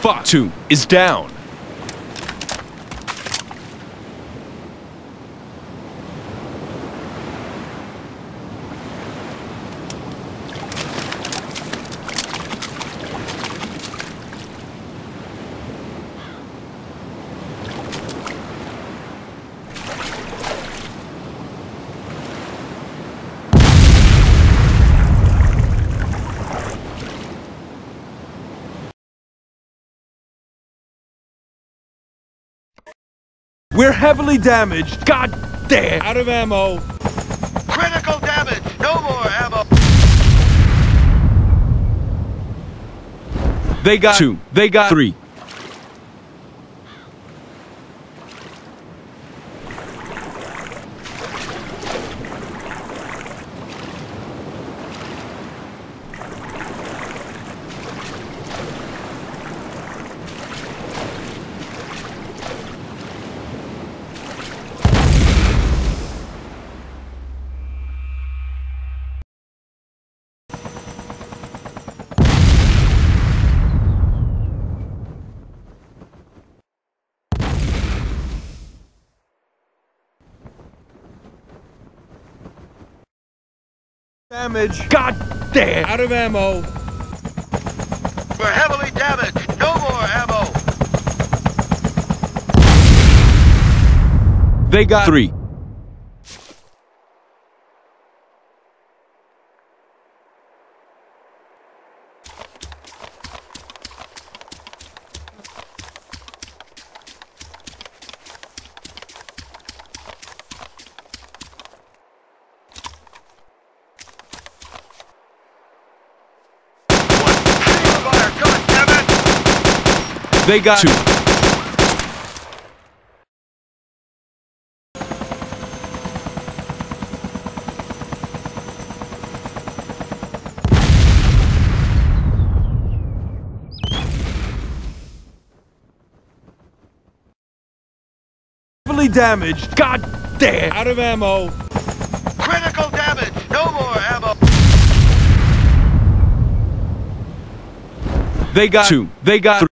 Fuck. 2 is down. We're heavily damaged. God damn. Out of ammo. Critical damage! No more ammo! They got 2. They got 3. Damage. God damn. Out of ammo. We're heavily damaged! No more ammo! They got 3. Fire, God damn it! They got 2. Heavily damaged. God damn. Out of ammo. Critical damage! No more ammo! They got 2. They got 3.